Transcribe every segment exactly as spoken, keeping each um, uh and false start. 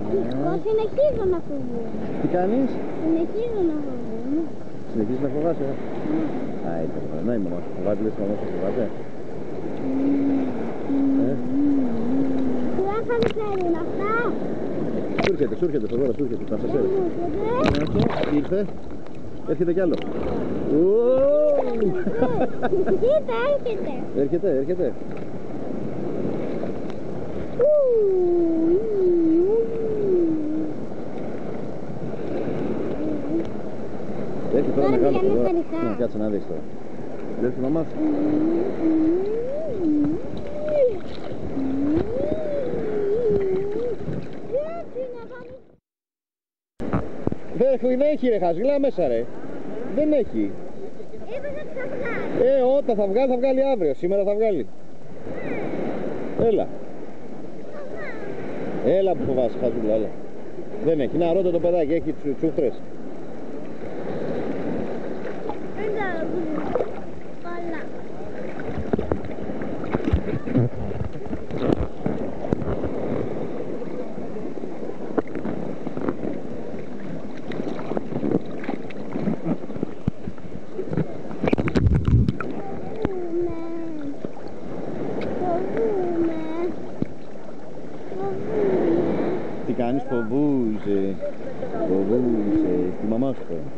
Εγώ συνεχίζω να φοβούμαι. Τι κάνεις? Συνεχίζω να φοβούμαι. Συνεχίζεις να φοβάσαι? Ναι. Α, ήταν. Να η μαμά σου φοβάται, λες η μαμά σου φοβάται. Ε? Τι θα μου φέρουν αυτά? Σου έρχεται, σου έρχεται, τώρα σου έρχεται, θα σας έρχεται. Ήρθε, έρχεται κι άλλο. Κοίτα, έρχεται. Έρχεται, έρχεται. Έρχεται τώρα μεγάλο τώρα. Να κάτσε να δεις τώρα. Λες τη μαμά σου. Δεν έχει ρε χαζίλα μέσα ρε. Δεν έχει. Έπαιζε ότι θα βγάλει. Ε, όταν θα βγάλει θα βγάλει αύριο. Σήμερα θα βγάλει. Έλα. Έλα που φοβάσαι χαζούλα, έλα. Δεν έχει. Να ρώτα το παιδάκι, έχει τσούχτρες. Καλά. Τι κάνεις, φοβούσε, φοβούσε, τη μαμά σου τώρα.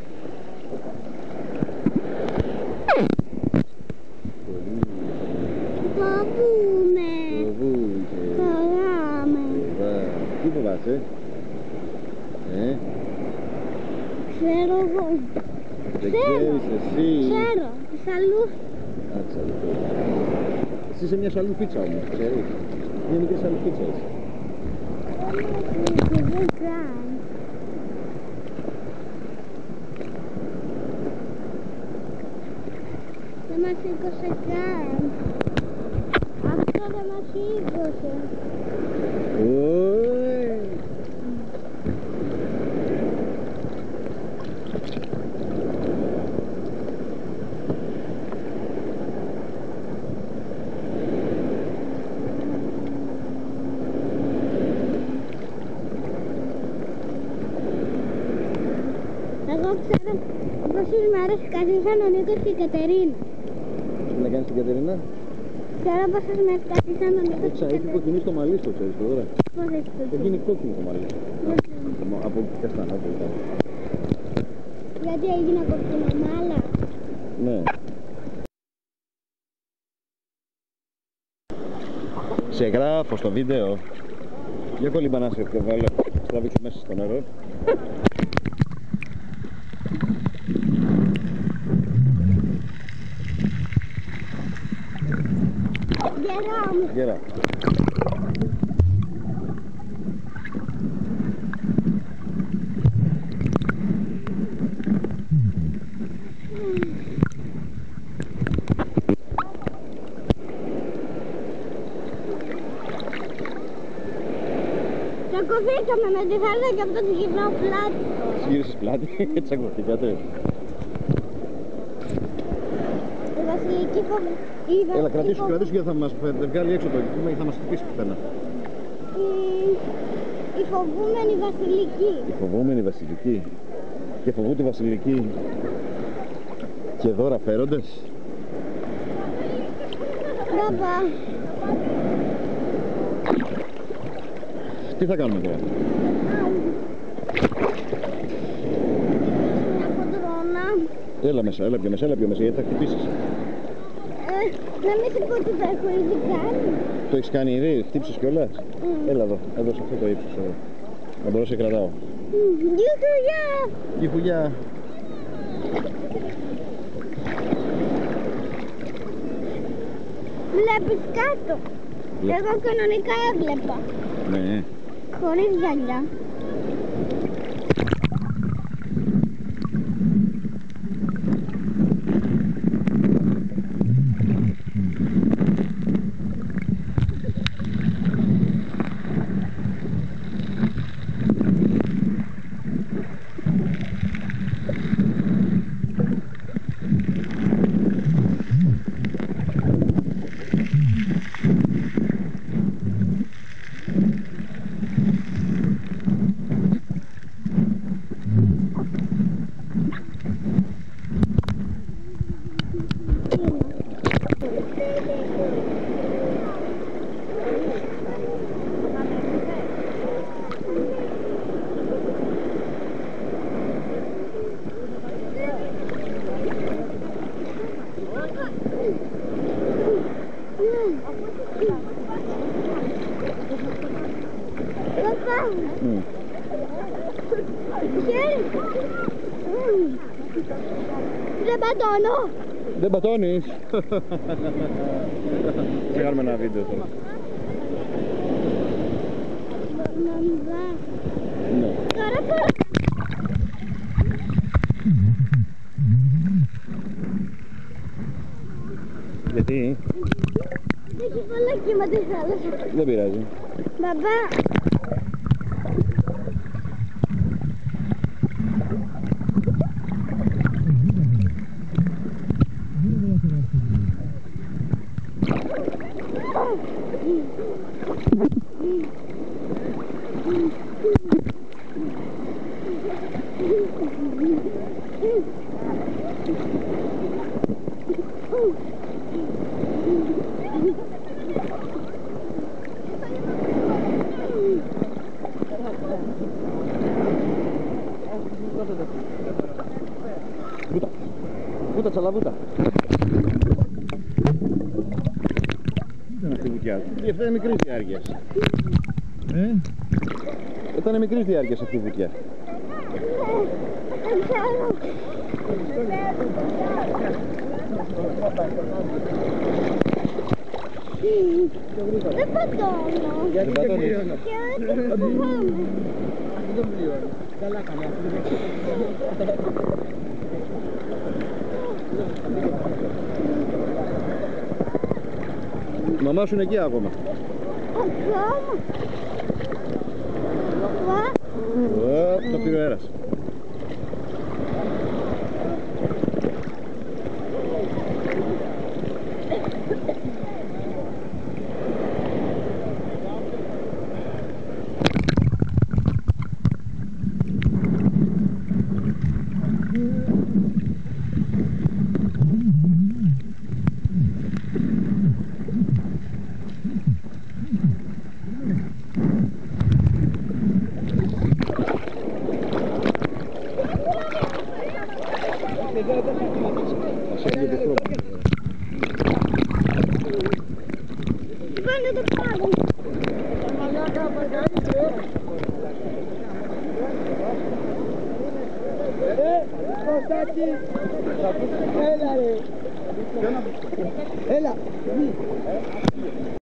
Φοβούμαι. Φοβούσε. Φοβάμαι. Τι φοβάσαι, ε? Ξέρω εγώ. Δεν ξέρεις εσύ. Ξέρω, της αλλού. Α, ξέρω. Εσύ είσαι μια σαλουπίτσα όμως, ξέρεις. Μια μικρή σαλουπίτσα είσαι. Δεν κάνει. Δεν μας σήκωσε καν. Αυτό δεν μας σήκωσε. Ωι. Εγώ ξέρω πόσες μέρες καθίσαν ο Νίκος και η Κατερίνα. Τι να κάνεις την Κατερίνα? Ξέρω πόσες μέρες καθίσαν ο Νίκος και η Έχει Κατερίνα. κοκκινήσει το μαλλί στο, ξέρεις τώρα. Πώς έχει το Έχει γίνει κόκκινο το μαλλί. Από καστανά, από ήταν. Γιατί έγινε κοκκινομάλα. Ναι. Σε γράφω στο βίντεο. Για κόλλημπα να σε βάλω. Τραβήξω μέσα στο νερό. Γερά μου. Γερά. Τσακωθήκαμε με τη θάλασσα και αυτό της γυρνάω πλάτη. Της γύρισες πλάτη, τσακωθήκατε. Η Βασιλική φοβ... Έλα, κρατήσου, κρατήσου γιατί θα μας βγάλει έξω το κύμα και θα μας χτυπήσει πουθενά. Η... η φοβούμενη Βασιλική. Η φοβούμενη Βασιλική. Και φοβούνται η Βασιλική. Και δώρα φέροντες. Παπα. Τι θα κάνουμε τώρα? Μια κοντρόνα. Έλα μέσα, έλα πιο μέσα, έλα πιο μέσα γιατί θα χτυπήσεις. Ε, να μην σου πω τι θα έχω ήδη κάνει. Το έχεις κάνει ήδη, χτύψεις κιόλας. Mm. Έλα εδώ, εδώ σε αυτό το ύψος. Εδώ. Να μπορώ να σε κρατάω. Γιουχουγιά. Γιχουλιά. Βλέπεις κάτω. Βλέπω. Εγώ κανονικά έβλεπα. Ναι. Χωρίς γυαλιά. Papà, Mm. χέρι. Δεν πατώνω. Δεν πατώνεις. Θα κάνουμε ένα βίντεο τώρα. Μαμά. Ναι. Τώρα τώρα. Γιατί? Έχει πολλά κύματα η θάλασσα. Δεν πειράζει. Μπαμπά. Βούτα. Βούτα, τσαλαβούτα. Ήταν αυτή η βουτιά. Αυτή είναι μικρής διάρκειας. Ε? Ήταν μικρής διάρκειας αυτή η βουτιά. Δεν ξέρω. Δεν πατώνω. Δεν πατώνεις. Και δεν φοβάμαι. Καλά καλά. Η μαμά σου είναι εκεί ακόμα. Ακόμα. Παπά. Ω, το πήρε ο αέρας. Πάνε το πάγο. Κωστάκη! Έλα ρε! Έλα!